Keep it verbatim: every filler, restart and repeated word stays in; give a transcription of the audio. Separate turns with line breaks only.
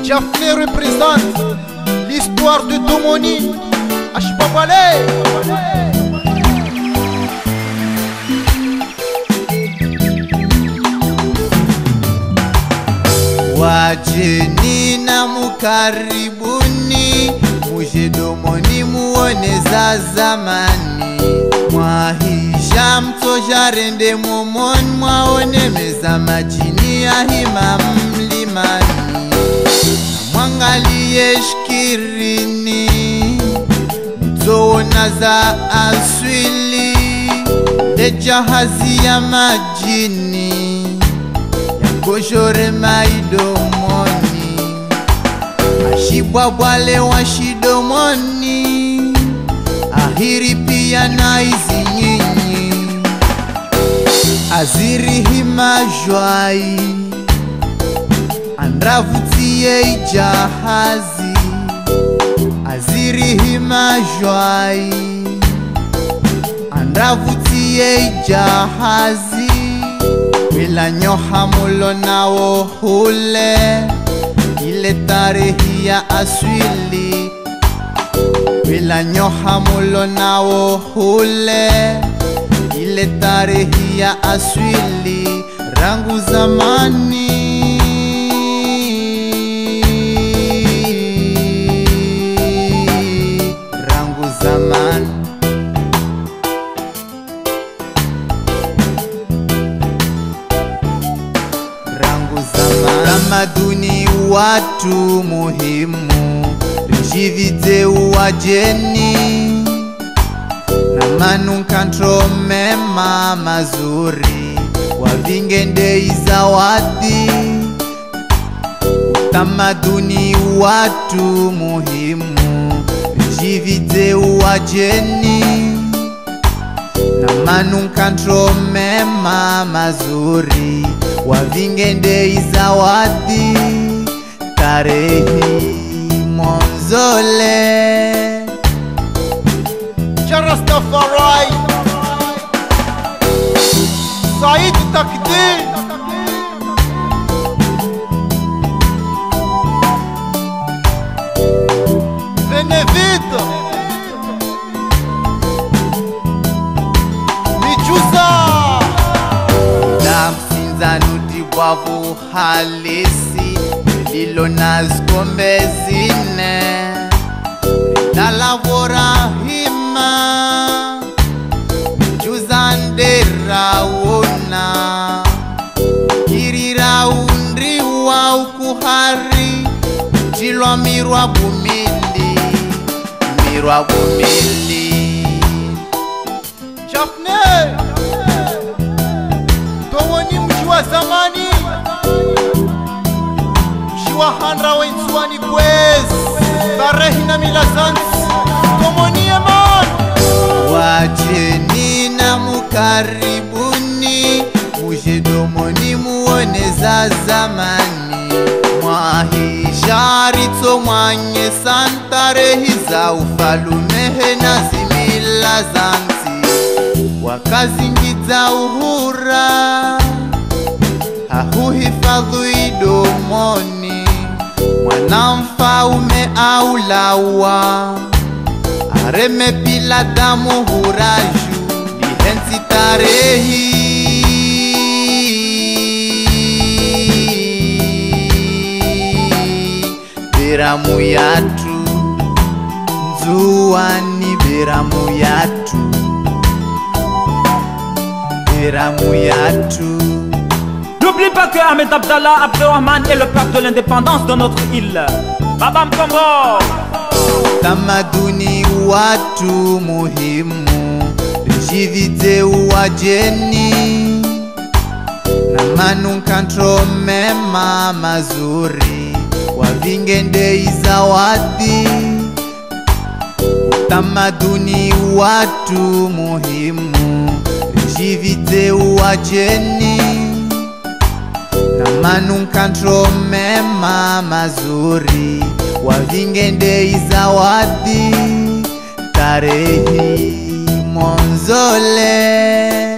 Jaffné représente l'histoire de Domoni Ashpapale.
Wajeni na mukaribuni, muje Domoni muone za zamani. Mwahisha mtoja rende momoni, mwaone meza majini ya hima mlimani. Mwangalie shikirini, mtona za aswili, le jahazi ya majini yakoshore maidomoni. Ashibwabwale wa shidomoni, ahiri pia na izi nyinyi. Aziri hima jwai, andravutie ijahazi. Aziri hima jwai, andravutie ijahazi. Wila nyoha mulo nao hule, ile tarehi ya aswili. Wila nyoha mulo nao hule, ile tarehi ya aswili. Rangu zamani, rangu zamani. Tamaduni watu muhimu, rijivite uwajeni. Na manunkantro mema mazuri, wavingende izawadi. Tamaduni watu muhimu, rijivite uwajeni. Na manunkantro mema mazuri, wavingende izawadi. Tarehi Monzole
Rastafari Said Takdir. Venez vite Mijusa
Damsinzanuti wavu halisi, lilo nazkombe zine. Dalavora hima, juzandera wona. Kirira undri wa ukuhari, jilwa mirwa bumili, mirwa bumili.
Jaffné Domoni mjiwa zamani, mjiwa handra wensuani kwezi. Tarehi na mila zanzi Domoni eman.
Wajeni na mukaribuni, muje Domoni muone za zamani. Mwahisha rito mwanye santarehi za ufalumehe na zimila zanzi. Wakazingiza uhura, hahuhifadhu idomoni. Mwana mfaume aulawa, areme pila damu huraju. Lihenzi tarehi beramu yatu, nzuani beramu yatu, beramu yatu.
N'oublie pas que Ahmed Abdallah Abdelrahman est le père de l'indépendance de notre île. Baba Mkombo.
Tamaduni watu muhimu, rijivite uwajeni. Na manunkantro mema mazuri, wavingende izawadi. Tamaduni watu muhimu, rijivite uwajeni. Na manunkantro mema mazuri, wavingende izawadi. Tarehi Monzole